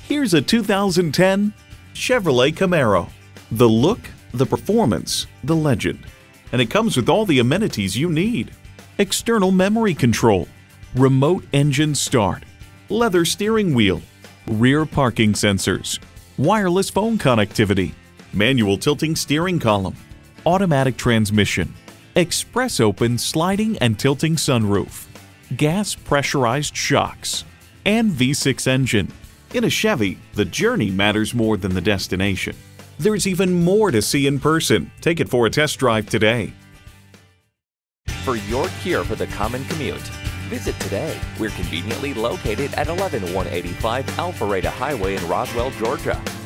Here's a 2010 Chevrolet Camaro. The look, the performance, the legend. And it comes with all the amenities you need. External memory control, remote engine start, leather steering wheel, rear parking sensors, wireless phone connectivity, manual tilting steering column, automatic transmission, express open sliding and tilting sunroof, gas pressurized shocks, and V6 engine. In a Chevy, the journey matters more than the destination. There's even more to see in person. Take it for a test drive today. For your cure for the common commute, visit today. We're conveniently located at 11185 Alpharetta Highway in Roswell, Georgia.